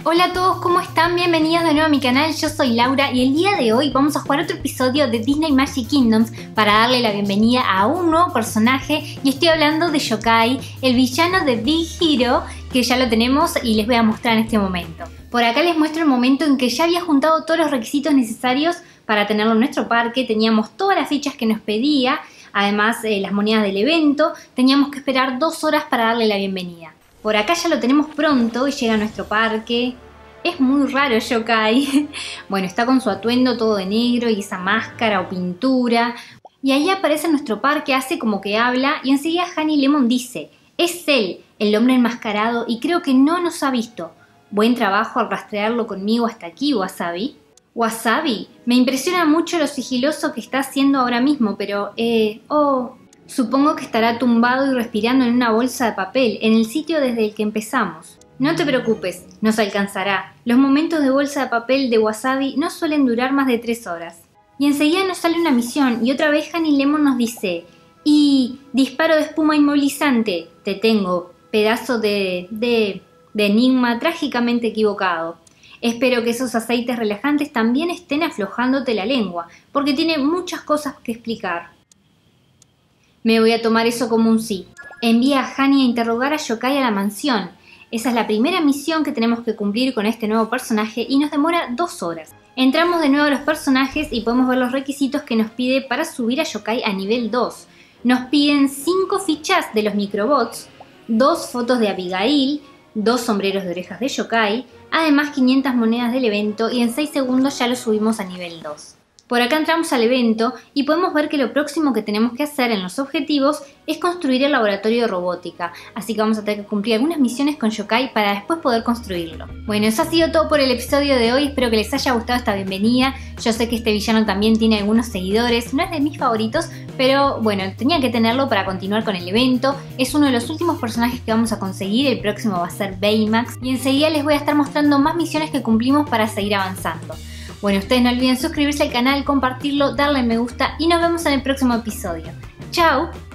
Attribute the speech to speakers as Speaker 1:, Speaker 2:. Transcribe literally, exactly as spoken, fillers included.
Speaker 1: Hola a todos, ¿cómo están? Bienvenidos de nuevo a mi canal, yo soy Laura y el día de hoy vamos a jugar otro episodio de Disney Magic Kingdoms para darle la bienvenida a un nuevo personaje y estoy hablando de Yokai, el villano de Big Hero, que ya lo tenemos y les voy a mostrar en este momento. Por acá les muestro el momento en que ya había juntado todos los requisitos necesarios para tenerlo en nuestro parque, teníamos todas las fichas que nos pedía, además eh, las monedas del evento, teníamos que esperar dos horas para darle la bienvenida. Por acá ya lo tenemos pronto y llega a nuestro parque. Es muy raro Yokai. Bueno, está con su atuendo todo de negro y esa máscara o pintura. Y ahí aparece en nuestro parque, hace como que habla y enseguida Honey Lemon dice: es él, el hombre enmascarado, y creo que no nos ha visto. Buen trabajo al rastrearlo conmigo hasta aquí, Wasabi. Wasabi, me impresiona mucho lo sigiloso que está haciendo ahora mismo, pero... eh... oh... Supongo que estará tumbado y respirando en una bolsa de papel, en el sitio desde el que empezamos. No te preocupes, nos alcanzará. Los momentos de bolsa de papel de Wasabi no suelen durar más de tres horas. Y enseguida nos sale una misión y otra vez Honey Lemon nos dice: y disparo de espuma inmovilizante, te tengo, pedazo de... de... de enigma trágicamente equivocado. Espero que esos aceites relajantes también estén aflojándote la lengua, porque tiene muchas cosas que explicar. Me voy a tomar eso como un sí. Envía a Honey a interrogar a Yokai a la mansión. Esa es la primera misión que tenemos que cumplir con este nuevo personaje y nos demora dos horas. Entramos de nuevo a los personajes y podemos ver los requisitos que nos pide para subir a Yokai a nivel dos. Nos piden cinco fichas de los microbots, dos fotos de Abigail, dos sombreros de orejas de Yokai, además quinientas monedas del evento y en seis segundos ya lo subimos a nivel dos. Por acá entramos al evento y podemos ver que lo próximo que tenemos que hacer en los objetivos es construir el laboratorio de robótica, así que vamos a tener que cumplir algunas misiones con Yokai para después poder construirlo. Bueno, eso ha sido todo por el episodio de hoy, espero que les haya gustado esta bienvenida. Yo sé que este villano también tiene algunos seguidores, no es de mis favoritos, pero bueno, tenía que tenerlo para continuar con el evento. Es uno de los últimos personajes que vamos a conseguir, el próximo va a ser Baymax y enseguida les voy a estar mostrando más misiones que cumplimos para seguir avanzando. Bueno, ustedes no olviden suscribirse al canal, compartirlo, darle me gusta y nos vemos en el próximo episodio. ¡Chao!